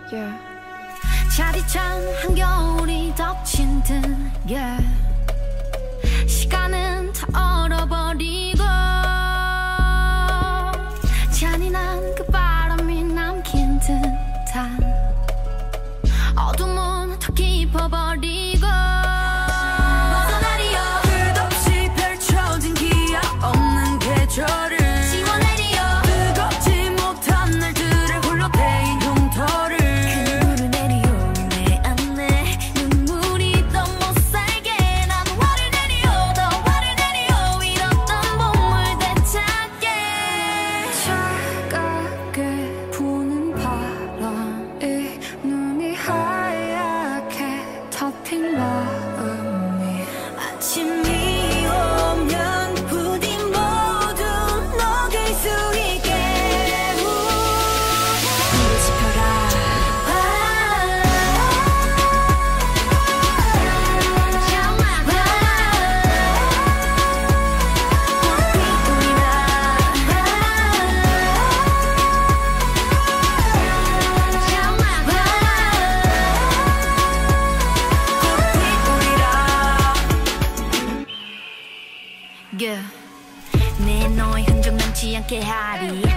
Yeah. 차디찬 한겨울이 덮친 듯 yeah. 시간은 다 얼어버리고 잔인한 그 바람이 남긴 듯한 어둠은 더 깊어버리고 벗어나리요 끝없이 펼쳐진 기억 없는 계절을 지워내리요 뜨겁지 못한 날들을 홀로 데인 흉터를 그물을 내리요 내 안에 눈물이 더 못살게 난 화를 내리요 더 화를 내리요 잃었던 봄을 되찾게 차갑게 부는 바람이 눈이 하얗게 덮인 마음이 아침이 오면 부디 모두 녹일 수 있게 불을 지펴라 yeah. 내 너의 흔적 남지 않게 하리